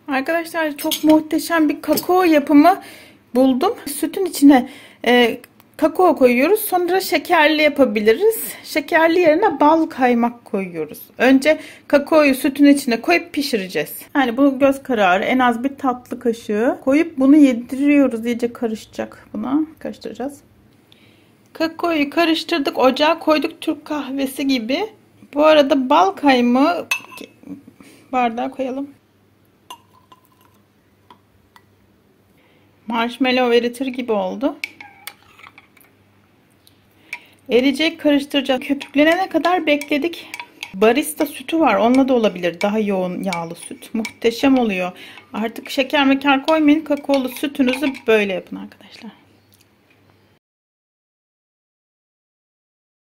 Arkadaşlar çok muhteşem bir kakao yapımı buldum. Sütün içine kakao koyuyoruz. Sonra şekerli yapabiliriz. Şekerli yerine bal kaymak koyuyoruz. Önce kakaoyu sütün içine koyup pişireceğiz. Yani bu göz kararı en az bir tatlı kaşığı koyup bunu yediriyoruz. İyice karışacak buna. Karıştıracağız. Kakaoyu karıştırdık. Ocağa koyduk, Türk kahvesi gibi. Bu arada bal kaymağı bardağa koyalım. Marshmallow eritir gibi oldu. Eriyecek, karıştıracağız. Köpüklenene kadar bekledik. Barista sütü var. Onunla da olabilir. Daha yoğun yağlı süt. Muhteşem oluyor. Artık şeker koymayın. Kakaolu sütünüzü böyle yapın arkadaşlar.